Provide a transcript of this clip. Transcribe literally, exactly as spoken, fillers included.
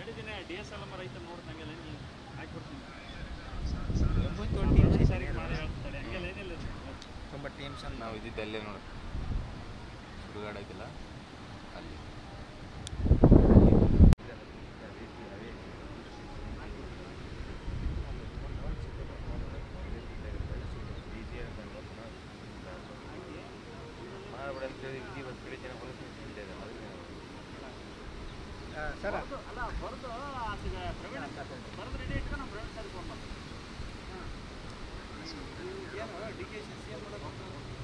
ಹೇಳಿದ್ದೀನಿ D S L M ರೈತ ನೋಡ್ದಂಗೆಲ್ಲ ನೀವು ಹಾಕಿಬಿಡ್ತೀನಿ ಸರಿ ಮಾಡಿ ಹೇಳ್ತಾರೆ ಹಂಗೆಲ್ಲ ಏನಿಲ್ಲ ತುಂಬ ಟೀಮ್ಸ್ ಅಂತ ನಾವು ಇದ್ದಿದ್ದು ಅಲ್ಲೇ ನೋಡಿ ಸುಡುಗಾಡು ಐತಿಲ್ಲ ಅಲ್ಲಿ ಸರ್ ಅಲ್ಲ ಬರೆದು ಅದಕ್ಕೆ ಪ್ರವೀಣ್ ಬರೆದು ರೆಡಿ ಇಟ್ಕೊಂಡು ನಮ್ಮ ಪ್ರವೀಣ್ ಸರ್ ಫೋನ್ ಮಾಡ್ತೀವಿ ಏನು D K C C M